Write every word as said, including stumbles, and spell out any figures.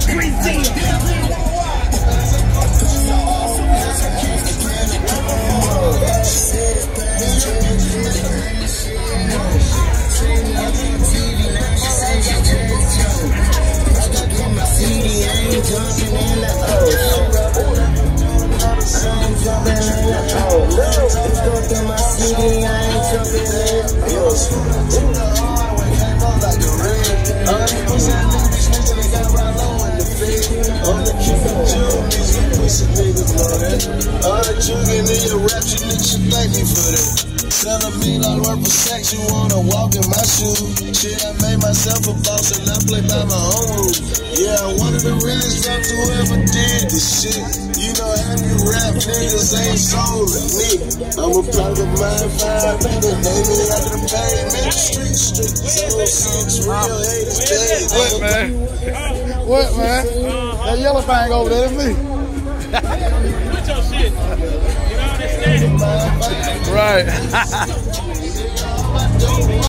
Selling me like work for sex, you wanna walk in my shoes. Shit, I made myself a boss and I play by my own rules. Yeah, I'm one of the realest rappers who ever did this shit. You know, half you rap niggas ain't sold to me. I'm a private mind, five nigga, name me after the pavement. Street, street, zero six, real haters, days. What, man? What, man? That yellow thing over there, that's me. Put your shit. You know what I'm saying? Right.